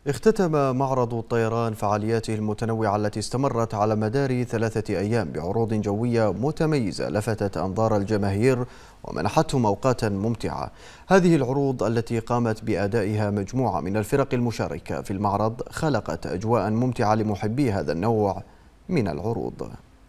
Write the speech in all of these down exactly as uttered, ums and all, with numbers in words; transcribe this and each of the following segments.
اختتم معرض الطيران فعالياته المتنوعة التي استمرت على مدار ثلاثة أيام بعروض جوية متميزة لفتت أنظار الجماهير ومنحتهم أوقاتا ممتعة. هذه العروض التي قامت بأدائها مجموعة من الفرق المشاركة في المعرض خلقت أجواء ممتعة لمحبي هذا النوع من العروض.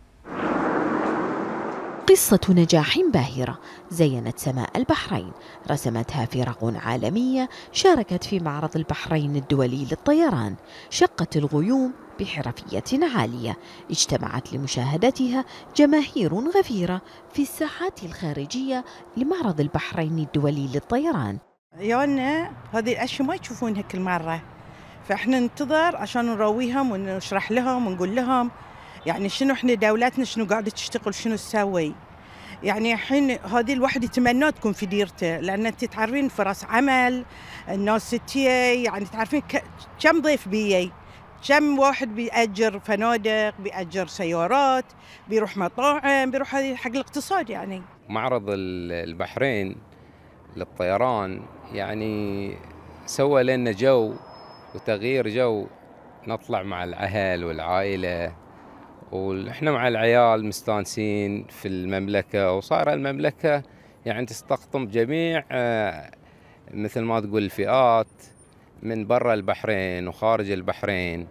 قصة نجاح باهرة زينت سماء البحرين، رسمتها فرق عالمية شاركت في معرض البحرين الدولي للطيران، شقت الغيوم بحرفية عالية، اجتمعت لمشاهدتها جماهير غفيرة في الساحات الخارجية لمعرض البحرين الدولي للطيران. يانا هذه الأشياء ما يشوفونها كل مرة، فإحنا ننتظر عشان نرويهم ونشرح لهم ونقول لهم يعني شنو احنا دولتنا شنو قاعده تشتغل شنو تسوي. يعني الحين هذه الواحد يتمنى تكون في ديرته، لان انت تعرفين فرص عمل الناس تي يعني تعرفين كم ضيف بيجي، كم واحد بيأجر فنادق بيأجر سيارات بيروح مطاعم بيروح هذه حق الاقتصاد. يعني معرض البحرين للطيران يعني سوى لنا جو وتغيير جو، نطلع مع الأهل والعائلة ونحن مع العيال مستانسين في المملكة، وصار المملكة يعني تستقطب جميع مثل ما تقول الفئات من برا البحرين وخارج البحرين،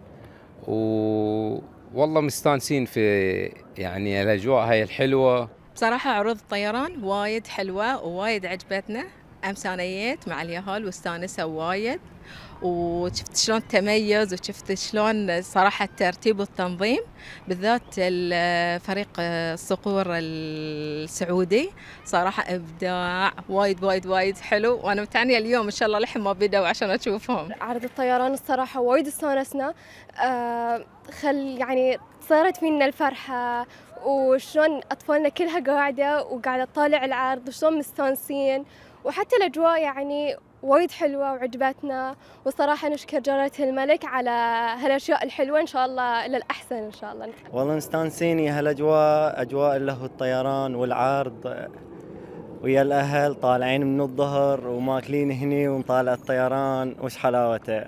والله مستانسين في يعني الأجواء هاي الحلوة. بصراحة عروض الطيران وايد حلوة ووايد عجبتنا، أمس أنا جيت مع اليهال واستانسوا وايد، وشفت شلون تميز وشفت شلون صراحة الترتيب والتنظيم، بالذات فريق الصقور السعودي صراحة إبداع وايد وايد وايد حلو، وأنا متعنية اليوم إن شاء الله لحين ما بدأوا عشان أشوفهم. عرض الطيران الصراحة وايد استانسنا، آه خل يعني صارت فينا الفرحة، وشلون أطفالنا كلها قاعدة وقاعدة تطالع العرض وشلون مستانسين، وحتى الأجواء يعني وايد حلوة وعجبتنا، وصراحة نشكر جلالة الملك على هالأشياء الحلوة، إن شاء الله للأحسن إن شاء الله. والله مستانسين يا هالأجواء، أجواء اللي هو الطيران والعرض ويا الأهل طالعين من الظهر وماكلين هني ونطالع الطيران وش حلاوته.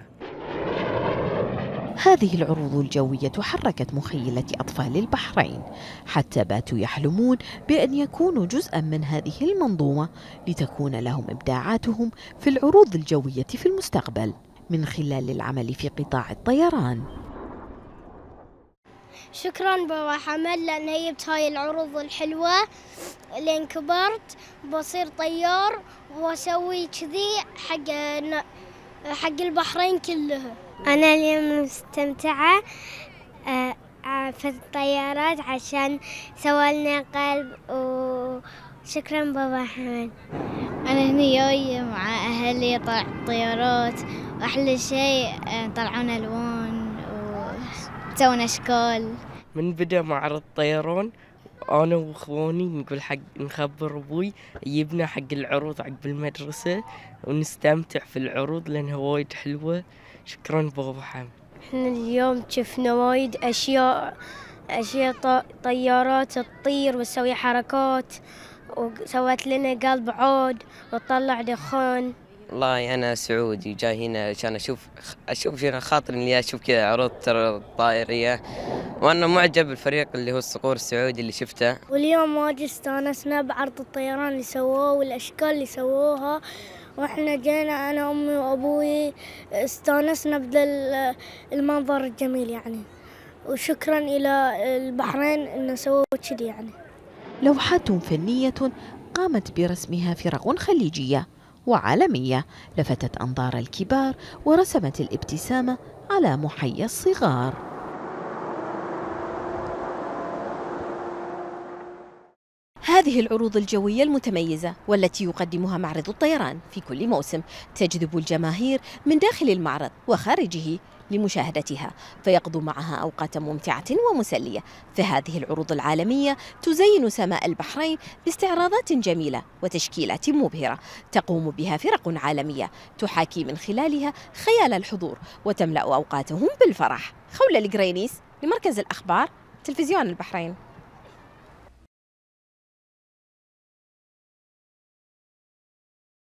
هذه العروض الجوية حركت مخيلة أطفال البحرين حتى باتوا يحلمون بأن يكونوا جزءا من هذه المنظومة لتكون لهم إبداعاتهم في العروض الجوية في المستقبل من خلال العمل في قطاع الطيران. شكرا بابا حمد لأن هي هاي العروض الحلوة، لين كبرت بصير طيار وأسوي كذي حق حق البحرين كلها. أنا اليوم مستمتعة في الطيارات عشان سوالنا قلب، وشكرا بابا حمد. أنا هني جاي مع أهلي طلع الطيارات، وأحلى شيء طلعون ألوان وسوينا أشكال. من بدأ معرض الطيران أنا وإخواني نقول حق نخبر أبوي يجيبنا حق العروض عقب المدرسة ونستمتع في العروض لأنها وايد حلوة. شكرا بابا حمد. احنا اليوم شفنا وايد أشياء أشياء طيارات تطير وتسوي حركات، وسوت لنا قلب عود وتطلع دخان. والله أنا سعودي جاي هنا عشان أشوف أشوف خاطر إني أشوف كذا عروض طائرية، وأنا معجب بالفريق اللي هو الصقور السعودي اللي شفته. واليوم واجد استانسنا بعرض الطيران اللي سووه والأشكال اللي سووها، وإحنا جينا أنا أمي وأبوي استانسنا بدل المنظر الجميل يعني، وشكرا إلى البحرين إنه سووا كذي يعني. لوحات فنية قامت برسمها فرق خليجية وعالمية لفتت أنظار الكبار ورسمت الابتسامة على محيا الصغار. هذه العروض الجوية المتميزة والتي يقدمها معرض الطيران في كل موسم تجذب الجماهير من داخل المعرض وخارجه لمشاهدتها، فيقضوا معها أوقاتا ممتعة ومسلية. فهذه العروض العالمية تزين سماء البحرين باستعراضات جميلة وتشكيلات مبهرة تقوم بها فرق عالمية تحاكي من خلالها خيال الحضور وتملأ أوقاتهم بالفرح. خولة القرينيس لمركز الأخبار تلفزيون البحرين.